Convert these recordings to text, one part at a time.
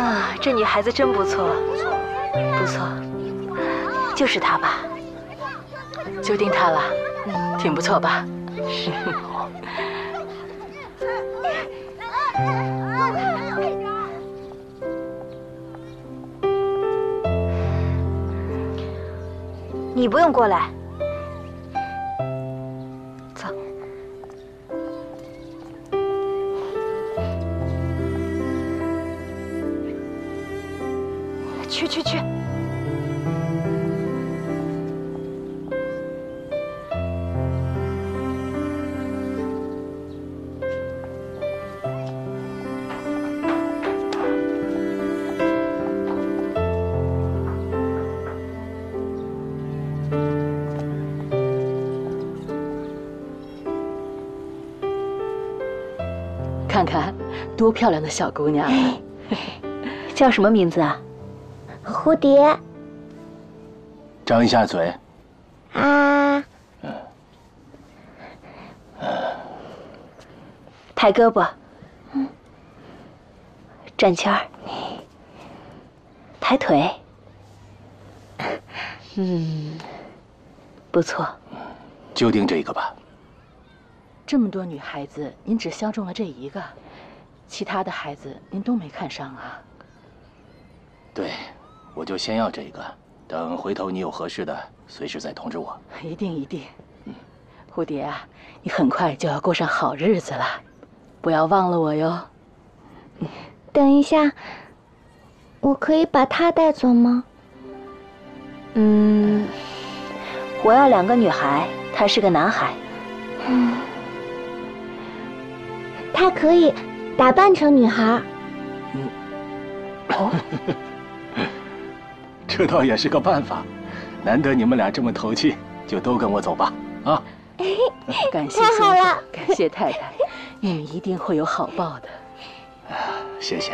啊，这女孩子真不错，不错，就是她吧？ 就定她了，挺不错吧？ 你不用过来，走。去！ 看看，多漂亮的小姑娘啊！ 叫什么名字啊？ 蝴蝶。 张一下嘴。 啊。 抬胳膊。转圈儿。抬腿。不错。 就定这个吧。 这么多女孩子，您只相中了这一个，其他的孩子您都没看上啊？ 对，我就先要这个，等回头你有合适的，随时再通知我。 一定。蝴蝶啊，你很快就要过上好日子了，不要忘了我哟。 等一下，我可以把他带走吗？ 我要2个女孩，他是个男孩。 他可以打扮成女孩。 这倒也是个办法，难得你们俩这么投契，就都跟我走吧。啊！ 感谢太好了， 感谢太太，你们一定会有好报的。 谢谢。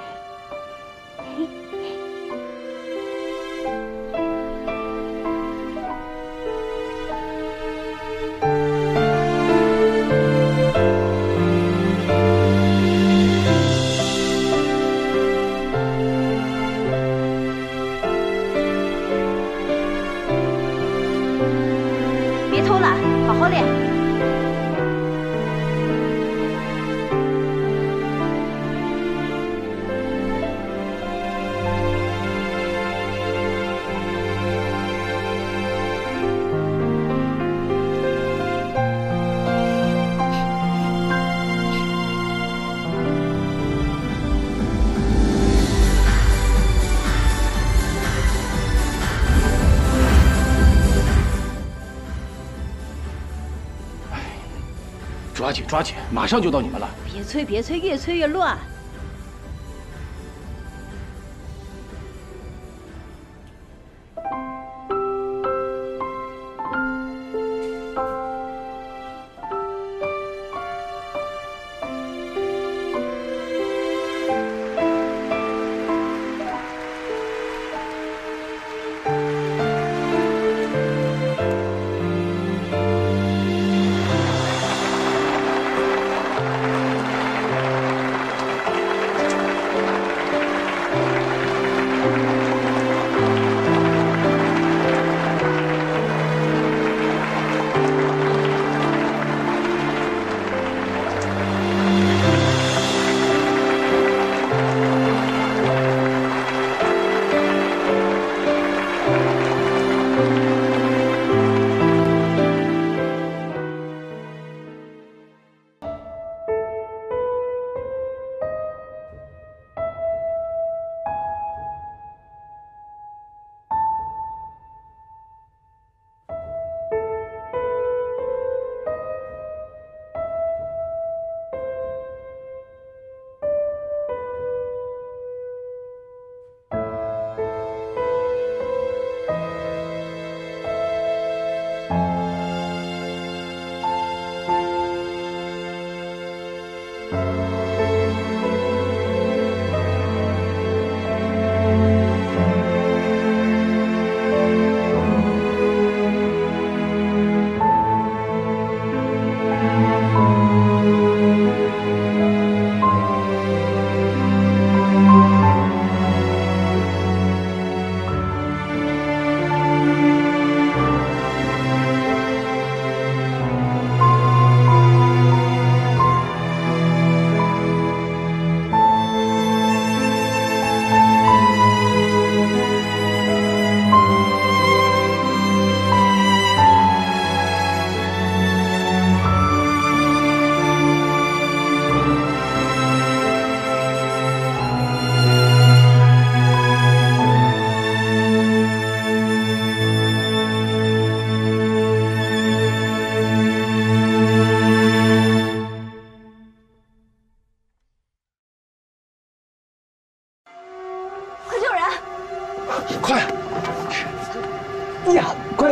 别偷懒，好好练。 抓紧，马上就到你们了。 别催，越催越乱。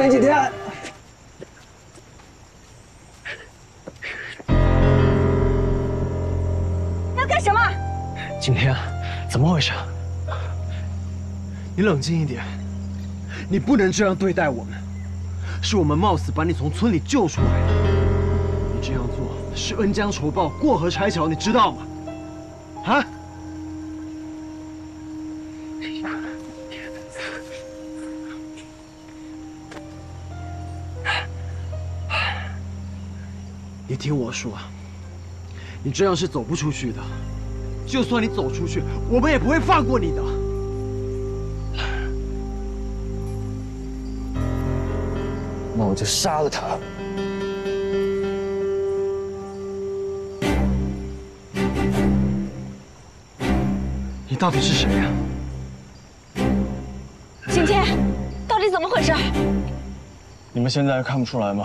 韩景天， 要干什么？ 景天，怎么回事？你冷静一点，你不能这样对待我们。是我们冒死把你从村里救出来的，你这样做是恩将仇报、过河拆桥，你知道吗？啊？你听我说，你这样是走不出去的。就算你走出去，我们也不会放过你的。 那我就杀了他。 你到底是谁呀？ 景天，到底怎么回事？ 你们现在还看不出来吗？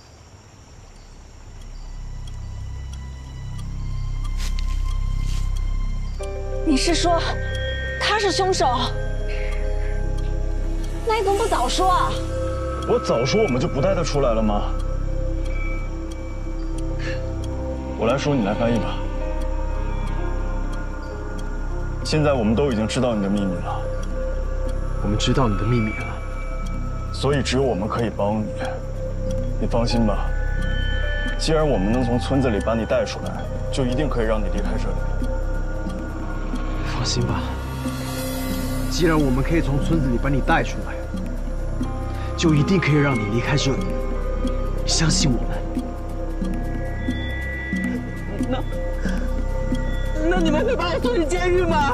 你是说他是凶手？那你怎么不早说啊？ 我早说我们就不带他出来了吗？我来说，你来翻译吧。现在我们都已经知道你的秘密了， 我们知道你的秘密了， 所以只有我们可以帮你。你放心吧，既然我们能从村子里把你带出来，就一定可以让你离开这里。 放心吧，既然我们可以从村子里把你带出来，就一定可以让你离开这里。相信我们。 那你们会把我送进监狱吗？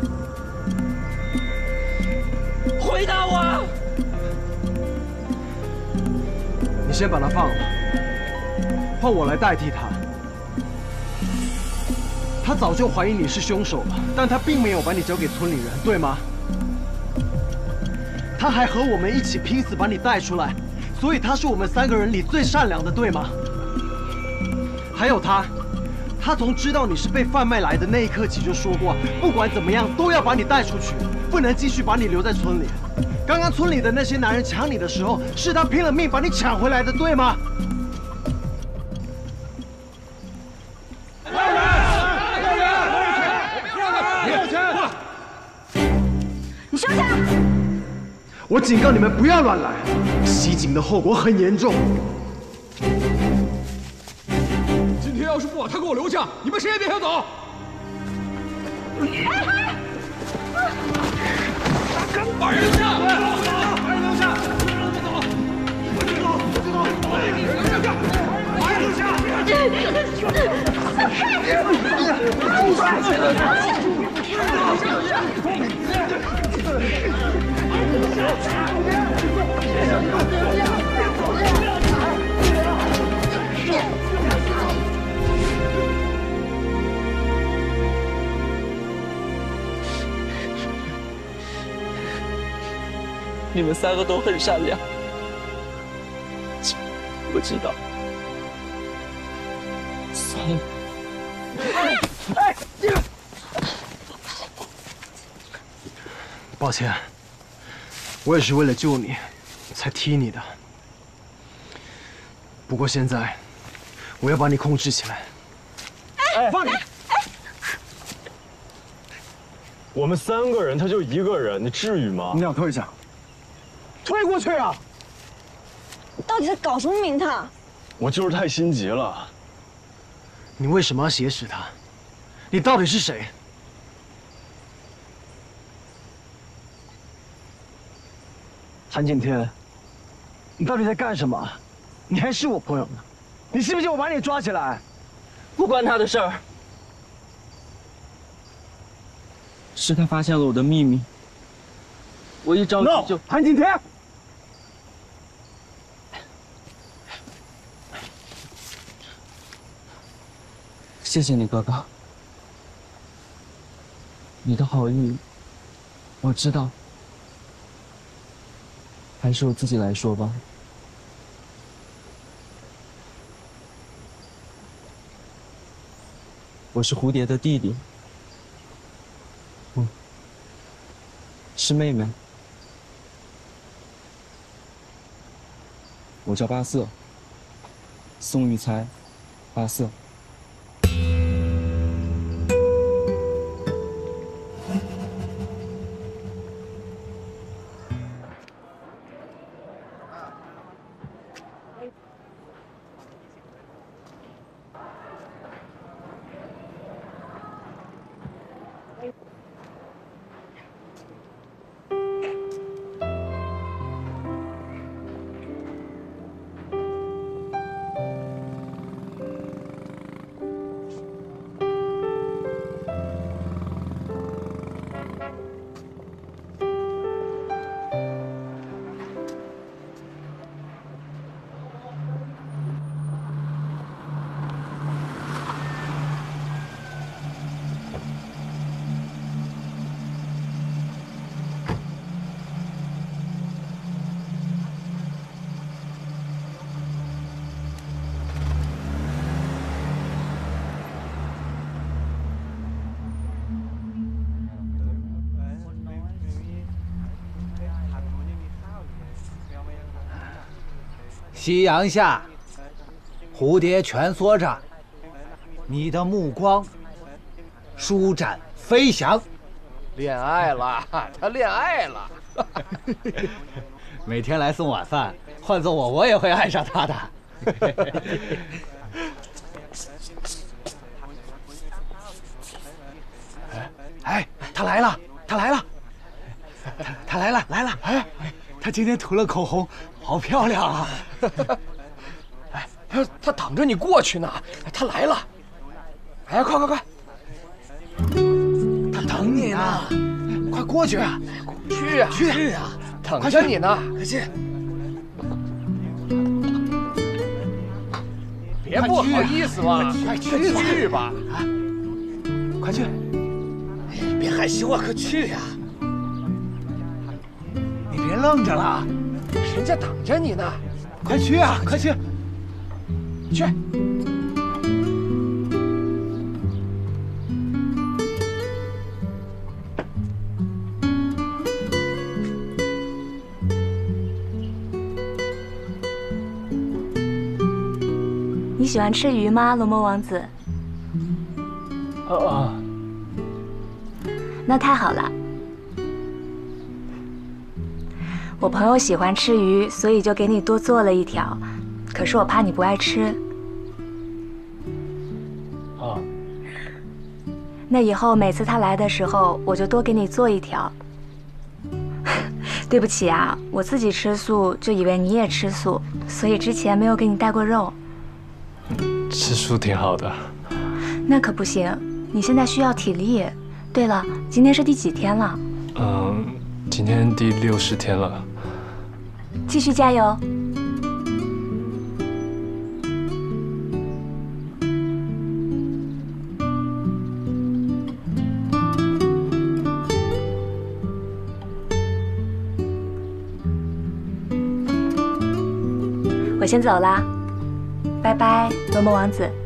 回答我！ 你先把他放了，换我来代替他。他早就怀疑你是凶手了，但他并没有把你交给村里人，对吗？他还和我们一起拼死把你带出来，所以他是我们3个人里最善良的，对吗？还有他从知道你是被贩卖来的那一刻起就说过，不管怎么样都要把你带出去，不能继续把你留在村里。刚刚村里的那些男人抢你的时候，是他拼了命把你抢回来的，对吗？ 你收下！ 我警告你们不要乱来，袭警的后果很严重。 今天要是不把他给我留下，你们谁也别想走！把人留下！把人留下！走！把人留下！ 你们3个都很善良，我知道。算了。 抱歉，我也是为了救你，才踢你的。不过现在，我要把你控制起来。放你！ 我们3个人，他就1个人，你至于吗？ 你俩退下，退过去啊！ 到底在搞什么名堂？ 我就是太心急了。 你为什么要挟持他？你到底是谁？韩景天，你到底在干什么？你还是我朋友呢，你信不信我把你抓起来？ 不关他的事儿，是他发现了我的秘密。我一着急就…… 韩景天， 谢谢你，哥哥。你的好意，我知道。还是我自己来说吧。我是蝴蝶的弟弟，是妹妹。 我叫巴瑟，宋玉才，巴瑟。 夕阳下，蝴蝶蜷缩着，你的目光舒展飞翔。 恋爱了，他恋爱了。 每天来送晚饭，换做我也会爱上他的。哎，他来了，他来了，他来了，来了！哎，他今天涂了口红，好漂亮啊！ 哎，他等着你过去呢，他来了！哎，快快快！ 他等你呢，快过去啊！ 去呀， 去呀， 等着你呢！ 快去！ 别不好意思嘛， 快去吧！ 啊，快去！ 别害羞啊，快去呀！ 你别愣着了， 人家等着你呢。 快去啊，快去！ 去！ 你喜欢吃鱼吗，龙魔王子？那太好了。我朋友喜欢吃鱼，所以就给你多做了一条。可是我怕你不爱吃。那以后每次他来的时候，我就多给你做一条。对不起啊，我自己吃素，就以为你也吃素，所以之前没有给你带过肉。 吃素挺好的。 那可不行，你现在需要体力。对了，今天是第几天了？ 今天第60天了。 继续加油。我先走啦，拜拜，龙魔王子。